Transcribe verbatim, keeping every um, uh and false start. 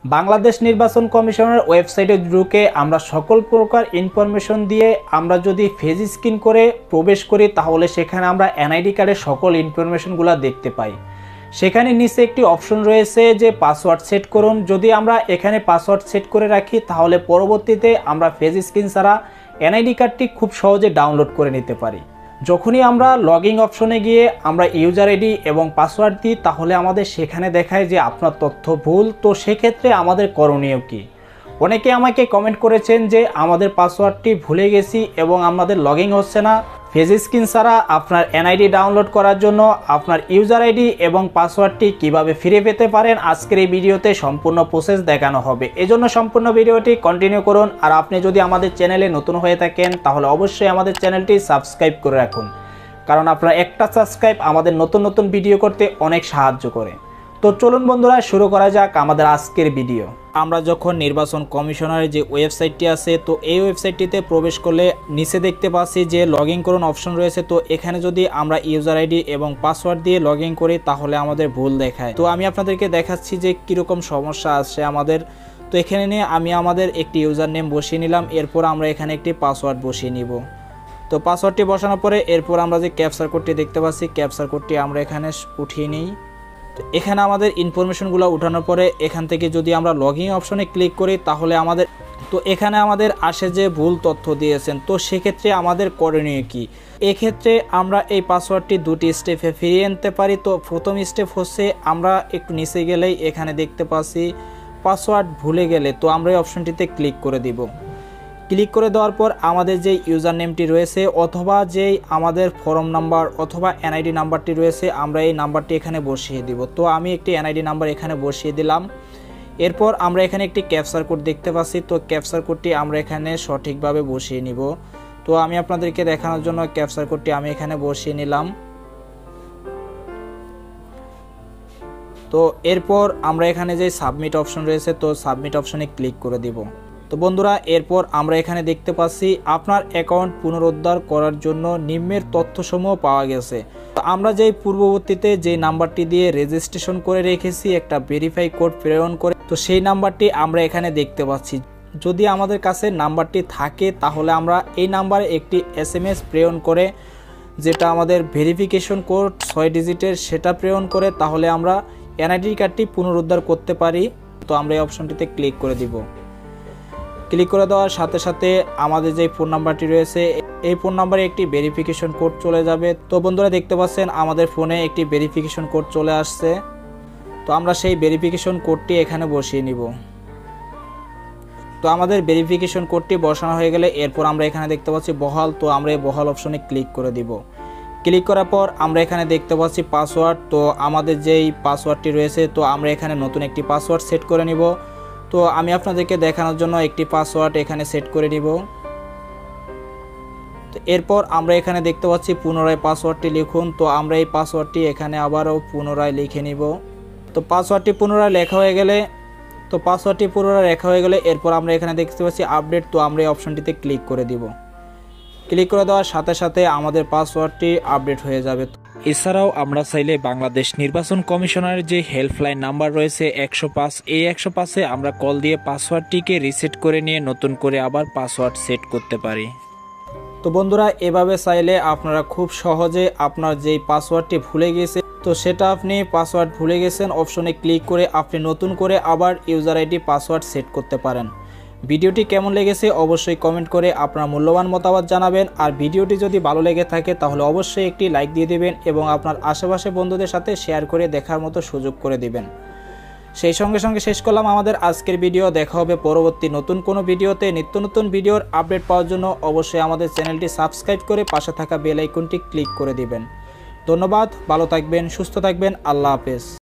বাংলাদেশ নির্বাচন কমিশনের ওয়েবসাইটে ঢুকে আমরা সকল প্রকার ইনফরমেশন দিয়ে আমরা যদি ফেজ স্ক্রিন করে প্রবেশ করি তাহলে সেখানে আমরা এনআইডি কার্ডের সকল ইনফরমেশনগুলো দেখতে পাই। সেখানে নিচে একটি অপশন রয়েছে যে পাসওয়ার্ড সেট করুন। যদি আমরা এখানে পাসওয়ার্ড সেট করে রাখি তাহলে পরবর্তীতে আমরা ফেজ স্ক্রিন ছাড়া এনআইডি কার্ডটি খুব সহজে ডাউনলোড করে নিতে পারি। যখনই আমরা লগইন অপশনে গিয়ে আমরা ইউজার আইডি এবং পাসওয়ার্ড দিই তাহলে আমাদের সেখানে দেখায় যে আপনার তথ্য ভুল। তো সেক্ষেত্রে আমাদের করণীয় কি? অনেকে আমাকে কমেন্ট করেছেন যে আমাদের পাসওয়ার্ডটি ভুলে গেছি এবং আমাদের লগইন হচ্ছে না। ফেজ স্ক্রিন ছাড়া আপনার এনআইডি ডাউনলোড করার জন্য আপনার ইউজার আইডি এবং পাসওয়ার্ডটি কিভাবে ফিরে পেতে পারেন আজকের এই ভিডিওতে সম্পূর্ণ প্রসেস দেখানো হবে। এজন্য সম্পূর্ণ ভিডিওটি কন্টিনিউ করুন। আর আপনি যদি আমাদের চ্যানেলে নতুন হয়ে থাকেন তাহলে অবশ্যই আমাদের চ্যানেলটি সাবস্ক্রাইব করে রাখুন, কারণ আপনার একটা সাবস্ক্রাইব আমাদের নতুন নতুন ভিডিও করতে অনেক সাহায্য করে। তো চলুন বন্ধুরা, শুরু করা যাক আমাদের আজকের ভিডিও। আমরা যখন নির্বাচন কমিশনারের যে ওয়েবসাইটটি আছে তো এই ওয়েবসাইটটিতে প্রবেশ করলে নিচে দেখতে পাচ্ছি যে লগ ইন করুন অপশন রয়েছে। তো এখানে যদি আমরা ইউজার আইডি এবং পাসওয়ার্ড দিয়ে লগ ইন করি তাহলে আমাদের ভুল দেখায়। তো আমি আপনাদেরকে দেখাচ্ছি যে কীরকম সমস্যা আসছে আমাদের। তো এখানে নিয়ে আমি আমাদের একটি ইউজার নেম বসিয়ে নিলাম, এরপর আমরা এখানে একটি পাসওয়ার্ড বসিয়ে নিব। তো পাসওয়ার্ডটি বসানোর পরে এরপর আমরা যে ক্যাপচার কোডটি দেখতে পাচ্ছি ক্যাপচার কোডটি আমরা এখানে উঠিয়ে নিই। তো এখানে আমাদের ইনফরমেশনগুলো উঠানোর পরে এখান থেকে যদি আমরা লগইন অপশনে ক্লিক করি তাহলে আমাদের তো এখানে আমাদের আসে যে ভুল তথ্য দিয়েছেন। তো সেক্ষেত্রে আমাদের করণীয় কি? এক্ষেত্রে আমরা এই পাসওয়ার্ডটি দুটি স্টেপে ফিরিয়ে আনতে পারি। তো প্রথম স্টেপ হচ্ছে আমরা একটু নিচে গেলেই এখানে দেখতে পাচ্ছি পাসওয়ার্ড ভুলে গেলে, তো আমরা এই অপশনটিতে ক্লিক করে দিব। ক্লিক করে দেওয়ার পর আমাদের যে ইউজার নেমটি রয়েছে অথবা যেই আমাদের ফর্ম নাম্বার অথবা এনআইডি নাম্বারটি রয়েছে আমরা এই নাম্বারটি এখানে বসিয়ে দিব। তো আমি একটি এনআইডি নাম্বার এখানে বসিয়ে দিলাম। এরপর আমরা এখানে একটি ক্যাপচার কোড দেখতে পাচ্ছি। তো ক্যাপচার কোডটি আমরা এখানে সঠিকভাবে বসিয়ে নিব। তো আমি আপনাদেরকে দেখানোর জন্য ক্যাপচার কোডটি আমি এখানে বসিয়ে নিলাম। তো এরপর আমরা এখানে যে সাবমিট অপশন রয়েছে তো সাবমিট অপশনে ক্লিক করে দিব। তো বন্ধুরা, এরপর আমরা এখানে দেখতে পাচ্ছি আপনার অ্যাকাউন্ট পুনরুদ্ধার করার জন্য নিম্নের তথ্যসমূহ পাওয়া গেছে। তো আমরা যেই পূর্ববর্তীতে যে নাম্বারটি দিয়ে রেজিস্ট্রেশন করে রেখেছি একটা ভেরিফাই কোড প্রেরণ করে, তো সেই নাম্বারটি আমরা এখানে দেখতে পাচ্ছি। যদি আমাদের কাছে নাম্বারটি থাকে তাহলে আমরা এই নাম্বারে একটি এস এম এস প্রেরণ করে যেটা আমাদের ভেরিফিকেশন কোড ছয় ডিজিটের সেটা প্রেরণ করে তাহলে আমরা এনআইডি কার্ডটি পুনরুদ্ধার করতে পারি। তো আমরা এই অপশনটিতে ক্লিক করে দিব। ক্লিক করে দেওয়ার সাথে সাথে আমাদের যে ফোন নাম্বারটি রয়েছে এই ফোন নাম্বারে একটি ভেরিফিকেশন কোড চলে যাবে। তো বন্ধুরা দেখতে পাচ্ছেন আমাদের ফোনে একটি ভেরিফিকেশন কোড চলে আসছে। তো আমরা সেই ভেরিফিকেশন কোডটি এখানে বসিয়ে নিব। তো আমাদের ভেরিফিকেশন কোডটি বসানো হয়ে গেলে এরপর আমরা এখানে দেখতে পাচ্ছি বহাল। তো আমরা এই বহাল অপশনে ক্লিক করে দিব। ক্লিক করার পর আমরা এখানে দেখতে পাচ্ছি পাসওয়ার্ড। তো আমাদের যেই পাসওয়ার্ডটি রয়েছে তো আমরা এখানে নতুন একটি পাসওয়ার্ড সেট করে নিব। তো আমি আপনাদেরকে দেখানোর জন্য একটি পাসওয়ার্ড এখানে সেট করে নিব। তো এরপর আমরা এখানে দেখতে পাচ্ছি পুনরায় পাসওয়ার্ডটি লিখুন। তো আমরা এই পাসওয়ার্ডটি এখানে আবারও পুনরায় লিখে নিব। তো পাসওয়ার্ডটি পুনরায় লেখা হয়ে গেলে তো পাসওয়ার্ডটি পুনরায় লেখা হয়ে গেলে এরপর আমরা এখানে দেখতে পাচ্ছি আপডেট। তো আমরা এই অপশনটিতে ক্লিক করে দিব। ক্লিক করে দেওয়ার সাথে সাথে আমাদের পাসওয়ার্ডটি আপডেট হয়ে যাবে। এছাড়াও আমরা চাইলে বাংলাদেশ নির্বাচন কমিশনারের যে হেল্পলাইন নাম্বার রয়েছে একশো পাঁচ এই একশো পাঁচে আমরা কল দিয়ে পাসওয়ার্ডটিকে রিসেট করে নিয়ে নতুন করে আবার পাসওয়ার্ড সেট করতে পারি। তো বন্ধুরা, এভাবে চাইলে আপনারা খুব সহজে আপনার যেই পাসওয়ার্ডটি ভুলে গেছে তো সেটা আপনি পাসওয়ার্ড ভুলে গেছেন অপশনে ক্লিক করে আপনি নতুন করে আবার ইউজার আইডি পাসওয়ার্ড সেট করতে পারেন। ভিডিওটি কেমন লেগেছে অবশ্যই কমেন্ট করে আপনার মূল্যবান মতামত জানাবেন। আর ভিডিওটি যদি ভালো লেগে থাকে তাহলে অবশ্যই একটি লাইক দিয়ে দেবেন এবং আপনার আশেপাশে বন্ধুদের সাথে শেয়ার করে দেখার মতো সুযোগ করে দিবেন। সেই সঙ্গে সঙ্গে শেষ করলাম আমাদের আজকের ভিডিও। দেখা হবে পরবর্তী নতুন কোনো ভিডিওতে। নিত্য নতুন ভিডিওর আপডেট পাওয়ার জন্য অবশ্যই আমাদের চ্যানেলটি সাবস্ক্রাইব করে পাশে থাকা বেল আইকনটি ক্লিক করে দিবেন। ধন্যবাদ, ভালো থাকবেন, সুস্থ থাকবেন, আল্লাহ হাফেজ।